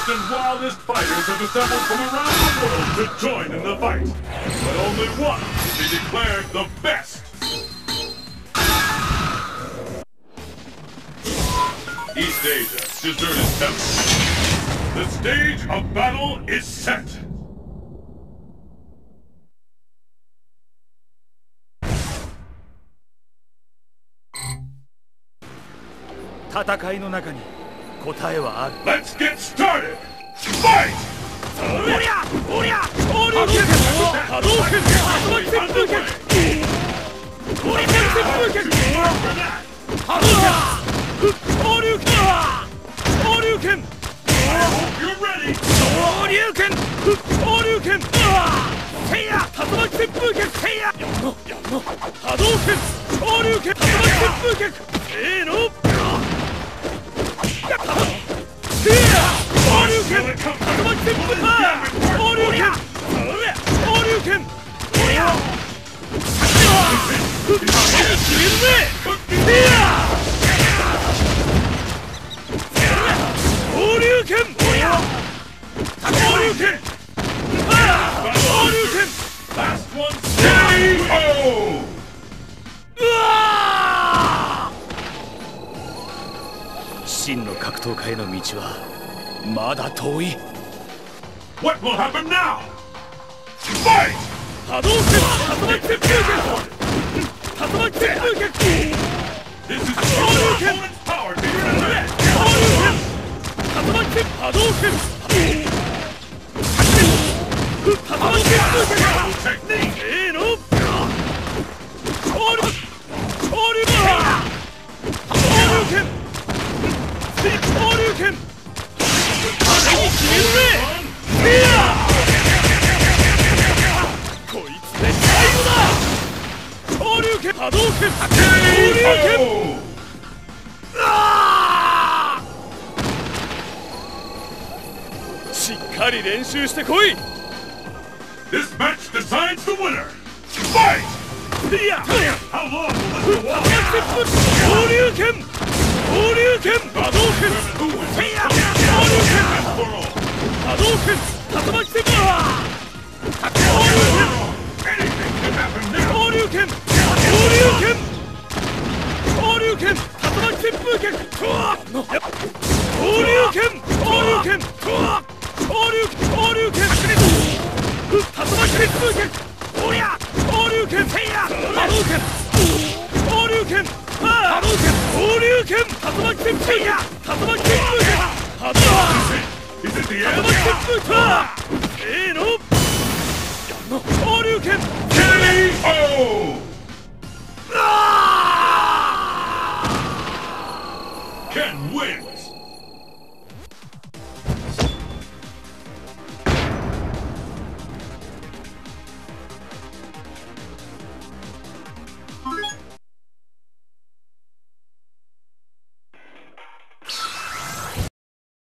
strongest and wildest fighters have assembled from around the world to join in the fight. But only one will be declared the best. East Asia, deserted temple. The stage of battle is set. 戦いの中に答えはある。 Let's get started! Fight! おりゃおりゃ昇竜拳波動拳竜巻旋風拳降り剣旋風拳波動拳昇竜拳昇竜拳昇竜拳昇竜拳せいや竜巻旋風拳せいややんの波動拳昇竜拳竜巻旋風拳せーの昇竜拳竜巻旋風パー昇竜拳昇竜拳おや決めるぜせいや昇竜拳おや昇竜拳パー昇竜拳 Last one, KO! うわ真の格闘家への道はまだ遠い。 What will happen now? Fight! 波動拳竜巻旋風拳竜巻旋風拳 This is your opponent's power to your left! 昇竜拳竜巻旋波動拳竜巻旋風拳 Technique! せーの昇竜昇竜拳昇竜拳決めるぜせいやこいつで最後だ昇竜拳波動拳昇竜拳 しっかり練習してこい This match decides the winner! Fight! せいや How long will this go on? 昇竜拳昇竜拳波動拳 Who wins? せいや昇竜拳 For all! 波動拳竜巻旋風 Anything can happen now! 昇竜拳昇竜拳昇竜拳竜巻旋風拳昇竜拳昇竜拳昇竜拳竜巻旋風拳おりゃ昇竜拳せいや波動拳昇竜拳波動拳昇竜拳竜巻旋風や竜巻旋風拳波動拳 Is it the 竜 end? 巻旋風せーの昇竜拳 KO! Can win!